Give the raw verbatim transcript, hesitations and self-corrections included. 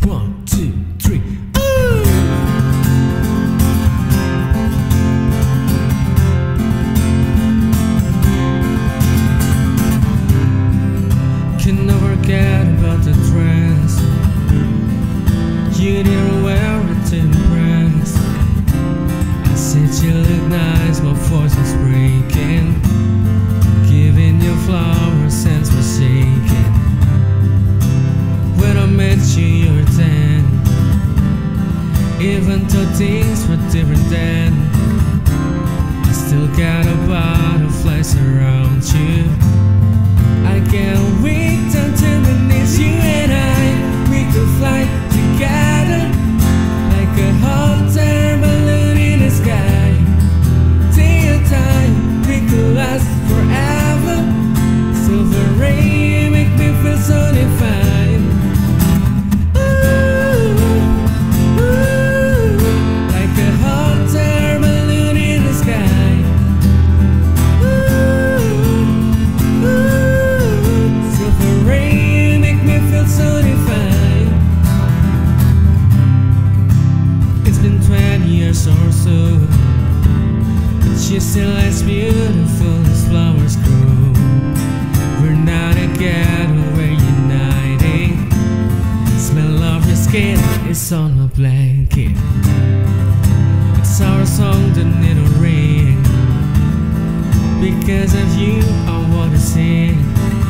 One, two, three. Ooh! Can never forget about the dress you didn't wear it to impress. I said you look nice, my voice was breaking. Giving you flowers, hands were shaking. When I met you, you were ten. Even though things were different then, I still got a butterflies around you. I can't wait until the next you and I, we could fly together like a hot air balloon in the sky. Day and time, we could last forever. Silver rain make me feel so divine. Ooh, ooh, like a hot air balloon in the sky. Ooh, ooh, silver rain make me feel so divine. It's been twenty years or so, but she's still as beautiful as flowers grow. We're not together, we're uniting. Smell of your skin is on my blanket. It's our song that need a ring. Because of you, I wanna sing.